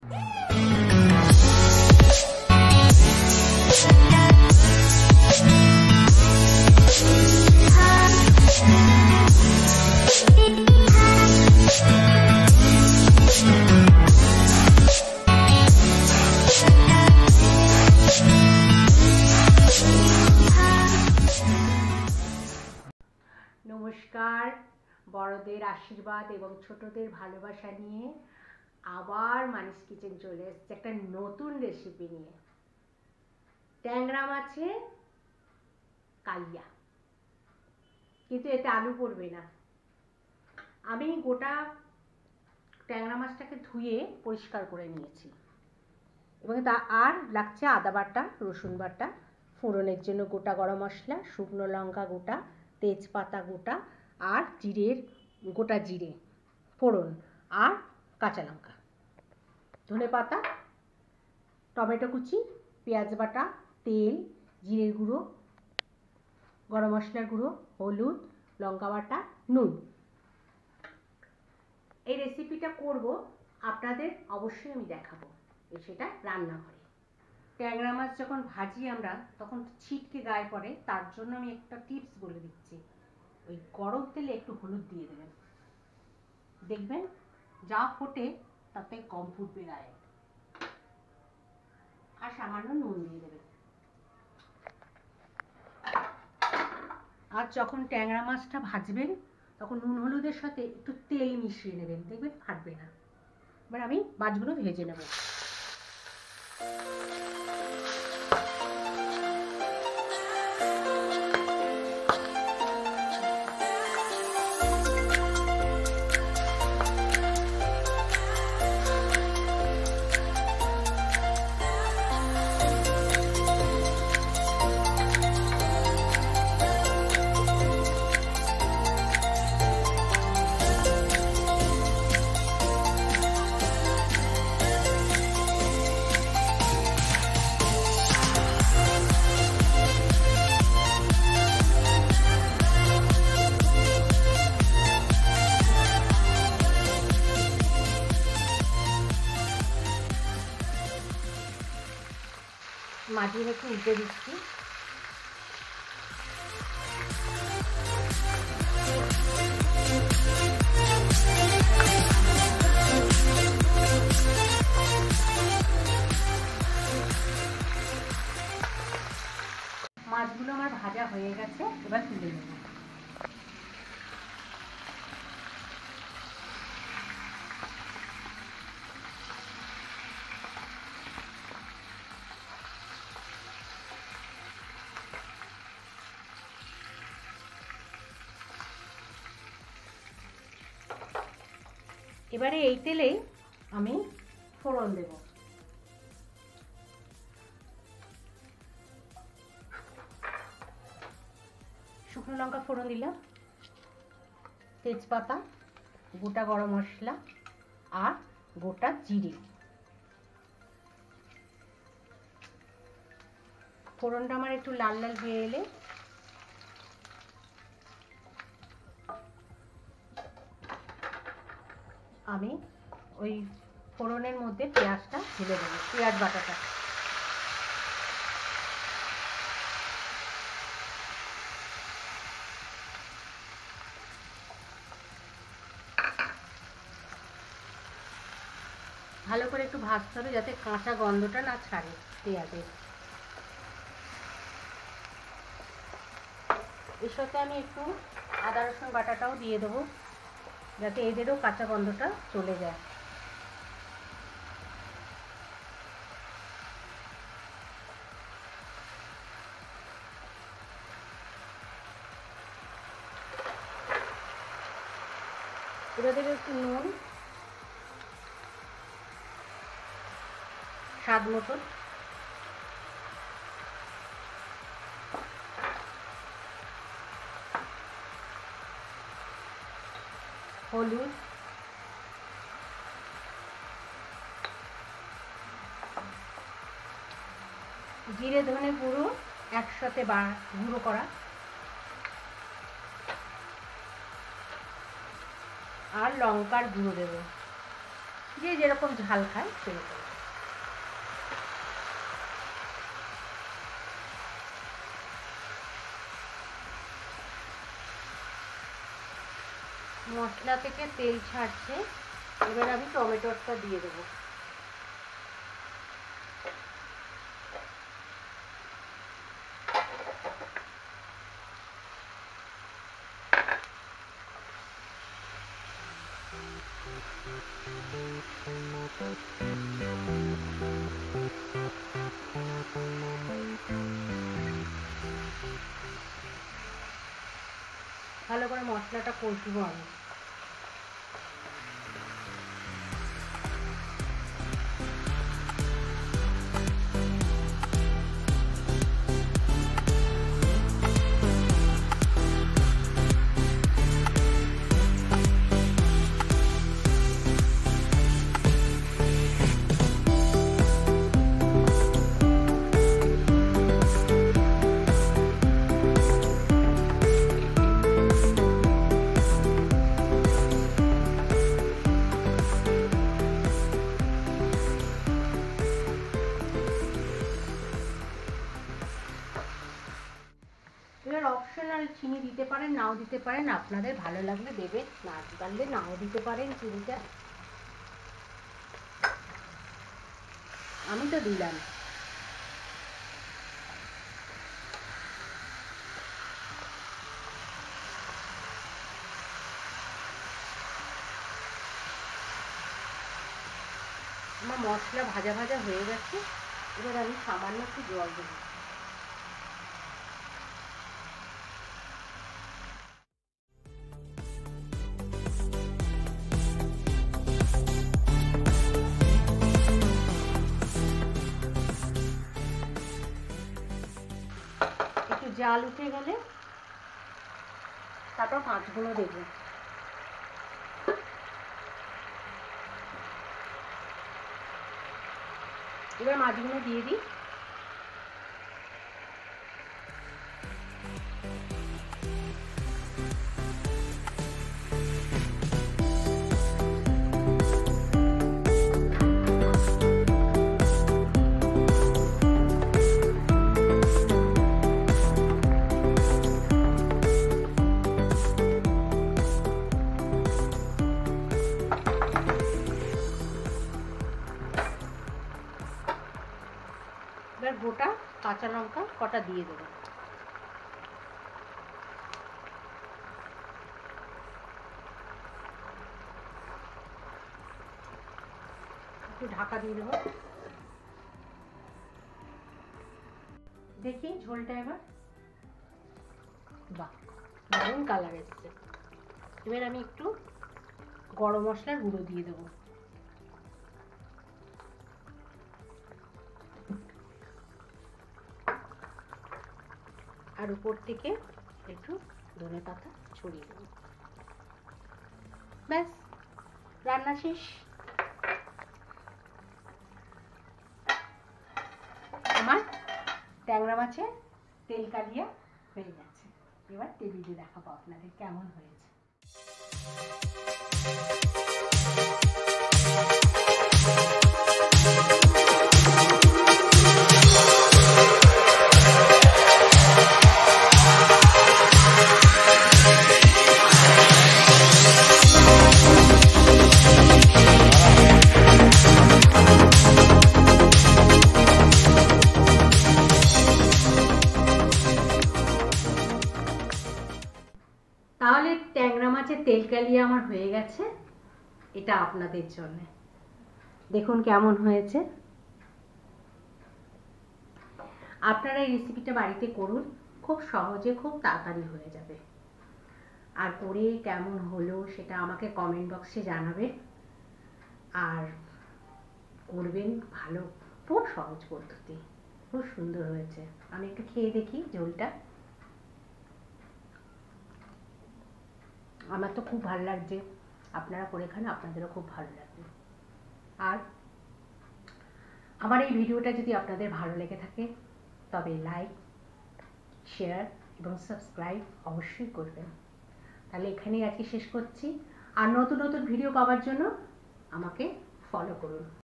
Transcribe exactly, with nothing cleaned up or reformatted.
नमस्कार बड़ोदेर आशीर्वाद एवं छोटोदेर भालोबासा निये आबार मानिस किचेन चले एसेছে একটা নতুন রেসিপি নিয়ে ট্যাংরা মাছের কালিয়া কিন্তু এতে আলু পড়বে না। আমি গোটা ট্যাংরা মাছটাকে ধুয়ে পরিষ্কার করে নিয়েছি এবং তা আর লাগছে আদা বাটা, রসুন বাটা, ফোড়নের জন্য গোটা গরম মশলা, শুকনো লঙ্কা গোটা, তেজপাতা গোটা আর জিরের গোটা জিরে ফোড়ন আর কাঁচা লঙ্কা, ধনে পাতা, টমেটো কুচি, পেঁয়াজ বাটা, তেল, জিরের গুঁড়ো, গরম মশলার গুঁড়ো, হলুদ, লঙ্কা বাটা, নুন। এই রেসিপিটা করব আপনাদের অবশ্যই আমি দেখাবো, সেটা রান্নাঘরে। ট্যাংরা মাছ যখন ভাজি আমরা তখন ছিটকে গায়ে পড়ে, তার জন্য আমি একটা টিপস বলে দিচ্ছি। ওই গরম তেলে একটু হলুদ দিয়ে দেবেন, দেখবেন যা ফোটে তাতে কম ফুটবে গায়ে। আর সামান্য নুন দিয়ে দেবেন। আর যখন ট্যাংরা মাছটা ভাজবেন তখন নুন হলুদের সাথে একটু তেল মিশিয়ে নেবেন, দেখবেন ফাটবে না। এবার আমি মাছগুলো ভেজে নেব। মাটির একটু উল্টে দিচ্ছি। মাছগুলো আমার ভাজা হয়ে গেছে, এবার তুলে নেব। এবারে এই তেলেই আমি ফোড়ন দেব। শুকনো লঙ্কা ফোড়ন দিলাম, তেজপাতা, গোটা গরম মশলা আর গোটা জিরে। ফোড়নটা আমার একটু লাল লাল হয়ে এলে আমি ওই ফোড়নের মধ্যে পেঁয়াজটা ঢেলে দেবো, পেঁয়াজ বাটাটা। ভালো করে একটু ভাজতে হবে যাতে কাঁচা গন্ধটা না ছাড়ে পেঁয়াজের। এর সাথে আমি একটু আদা রসুন বাটাটাও দিয়ে দেবো যাতে এদেরও কাঁচা গন্ধটা চলে যায়। এবার দেবো একটু নুন স্বাদ মতন, হলুদ, জিরে ধনে গুঁড়ো একসাথে বা গুঁড়ো করা, আর লঙ্কার গুঁড়ো দেব। যে যেরকম ঝাল খায় সেরকম। মশলা থেকে তেল ছাড়ছে, এবার আমি টমেটোটা দিয়ে দেবো। ভালো করে মশলাটা কষবো আমি। এবার অপশনাল, চিনি দিতে পারেন, নাও দিতে পারেন, আপনাদের ভালো লাগলে দেবে, না পারলে নাও দিতে পারেন চিনিটা। আমি তো দিলাম। আমার মশলা ভাজা ভাজা হয়ে গেছে, এবার আমি সামান্য একটু জল দেবো। একটু জাল উঠে গেলে তারপর মাছগুলো দেবো। এবার মাছগুলো দিয়ে দিই। এবার গোটা কাঁচা লঙ্কা কটা দিয়ে দেবো। একটু ঢাকা দিয়ে দেবো। দেখি ঝোলটা এবার, বাহ দারুণ কালার এসছে। এবার আমি একটু গরম মশলার গুঁড়ো দিয়ে দেবো। আর উপর থেকে একটু ধনে পাতা ছড়িয়ে দেবো। ব্যাস, রান্না শেষ। আমার ট্যাংরা মাছের তেল কালিয়া হয়ে গেছে। এবার টেবিলে দেখাবো আপনাদের কেমন হয়েছে। তাহলে ট্যাংরা মাছের তেল কালিয়া আমার হয়ে গেছে। এটা আপনাদের জন্য, দেখুন কেমন হয়েছে। আপনারা এই রেসিপিটা বাড়িতে করুন, খুব সহজে খুব তাড়াতাড়ি হয়ে যাবে। আর করে কেমন হলো সেটা আমাকে কমেন্ট বক্সে জানাবেন। আর করবেন ভালো, খুব সহজ পদ্ধতি, খুব সুন্দর হয়েছে। আমি একটু খেয়ে দেখি ঝোলটা। আমার তো খুব ভালো লাগছে, আপনারা করে খান, আপনাদেরও খুব ভালো লাগবে। আর আমার এই ভিডিওটা যদি আপনাদের ভালো লেগে থাকে তবে লাইক, শেয়ার এবং সাবস্ক্রাইব অবশ্যই করবেন। তাহলে এখানেই আজকে শেষ করছি। আর নতুন নতুন ভিডিও পাওয়ার জন্য আমাকে ফলো করুন।